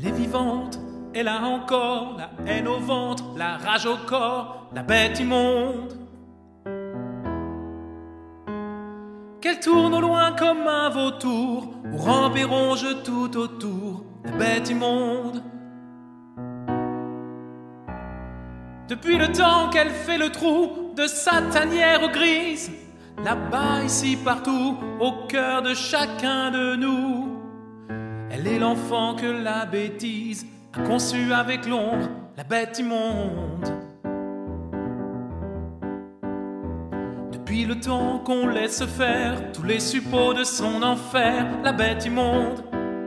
Elle est vivante, elle a encore la haine au ventre, la rage au corps, la bête immonde. Qu'elle tourne au loin comme un vautour, ou rampe et ronge tout autour, la bête immonde. Depuis le temps qu'elle fait le trou de sa tanière grise, là-bas, ici, partout, au cœur de chacun de nous, elle est l'enfant que la bêtise a conçu avec l'ombre, la bête immonde. Depuis le temps qu'on laisse faire tous les suppôts de son enfer, la bête immonde.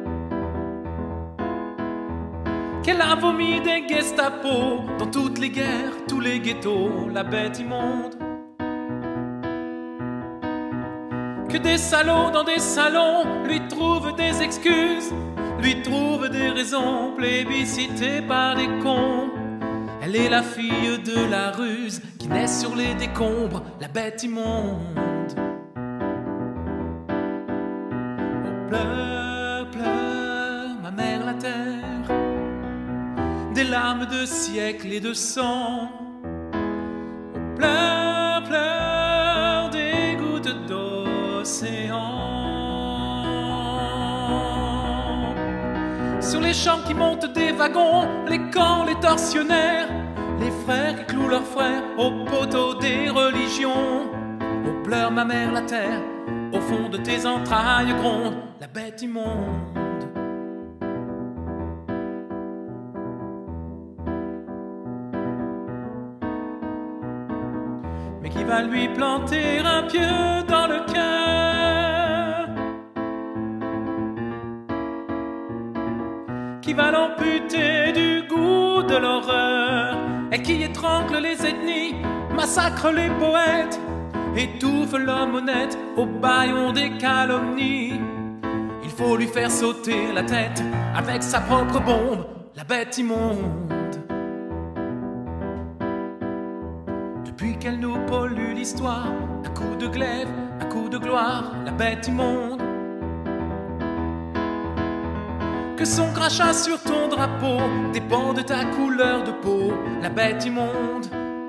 Qu'elle a vomi des Gestapo dans toutes les guerres, tous les ghettos, la bête immonde. Que des salauds dans des salons lui trouvent des excuses, lui trouvent des raisons plébiscitées par des cons. Elle est la fille de la ruse qui naît sur les décombres, la bête immonde. Oh, pleure, pleure, ma mère la terre, des larmes de siècles et de sang. Oh, pleure, pleure, des gouttes d'océan. Sur les champs qui montent des wagons, les camps, les tortionnaires, les frères qui clouent leurs frères au poteau des religions. Oh, pleure ma mère la terre, au fond de tes entrailles gronde la bête immonde. Mais qui va lui planter un pieu dans le cœur, qui va l'amputer du goût de l'horreur, et qui étrangle les ethnies, massacre les poètes, étouffe l'homme honnête au bâillon des calomnies. Il faut lui faire sauter la tête avec sa propre bombe, la bête immonde. Depuis qu'elle nous pollue l'histoire, à coups de glaive, à coups de gloire, la bête immonde. Que son crachat sur ton drapeau dépend de ta couleur de peau, la bête immonde.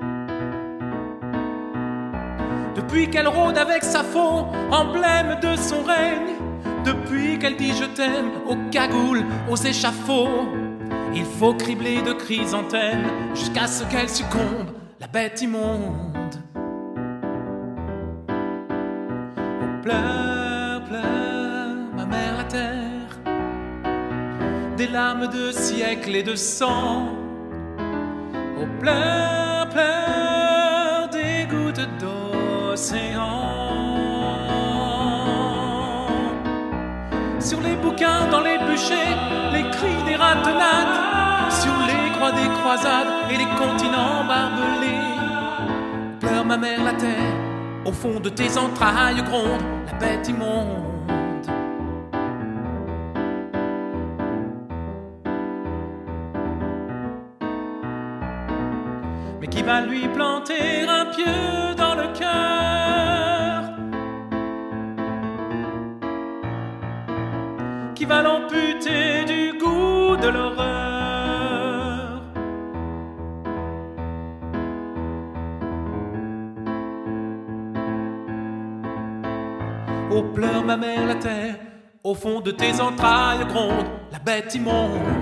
Depuis qu'elle rôde avec sa faux, emblème de son règne, depuis qu'elle dit je t'aime aux cagoules, aux échafauds, il faut cribler de chrysanthèmes jusqu'à ce qu'elle succombe, la bête immonde. Oh, pleure, pleure, ma mère la terre, des larmes de siècles et de sang. Oh, pleure, pleure, des gouttes d'océan. Sur les bouquins, dans les bûchers, les cris des ratonnades, sur les croix des croisades et les continents barbelés. Pleure ma mère la terre, au fond de tes entrailles gronde la bête immonde. Mais qui va lui planter un pieu dans le cœur, qui va l'amputer du goût de l'horreur. Oh, pleure ma mère la terre, au fond de tes entrailles gronde la bête immonde.